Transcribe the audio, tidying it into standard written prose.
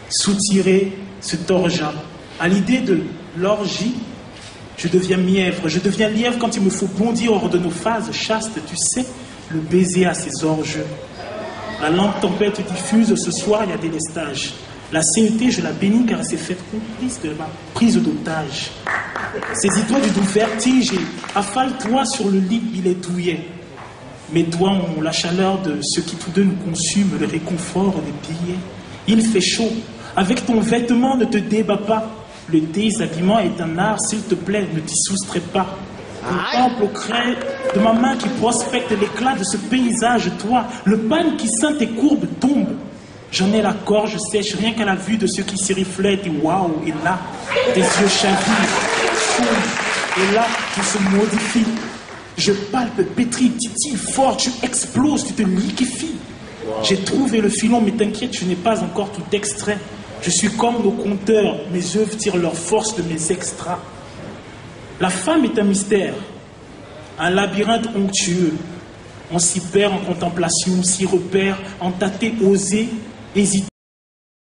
soutiré, se torja. À l'idée de l'orgie, je deviens mièvre. Je deviens lièvre quand il me faut bondir hors de nos phases chastes. Tu sais, le baiser à ses orges. La lampe tempête diffuse, ce soir il y a délestage. La CET, je la bénis car elle s'est faite complice de ma prise d'otage. Saisis-toi du doux vertige et affale-toi sur le lit, il est douillet. Mes doigts ont la chaleur de ce qui tous deux nous consume, le réconfort des billets. Il fait chaud. Avec ton vêtement, ne te débats pas. Le déshabillement est un art, s'il te plaît, ne t'y soustrais pas. Contemple au craie de ma main qui prospecte l'éclat de ce paysage, toi. Le pan qui ceint tes courbes tombe. J'en ai la gorge sèche, rien qu'à la vue de ce qui s'y reflète. Et waouh, et là, tes yeux chavirent, fondent. Et là, tout se modifie. Je palpe, pétris, titille fort, tu exploses, tu te liquéfies. J'ai trouvé le filon, mais t'inquiète, je n'ai pas encore tout extrait. Je suis comme nos conteurs, mes œuvres tirent leur force de mes extras. La femme est un mystère, un labyrinthe onctueux. On s'y perd en contemplation, s'y repère, en tâter, oser, hésiter.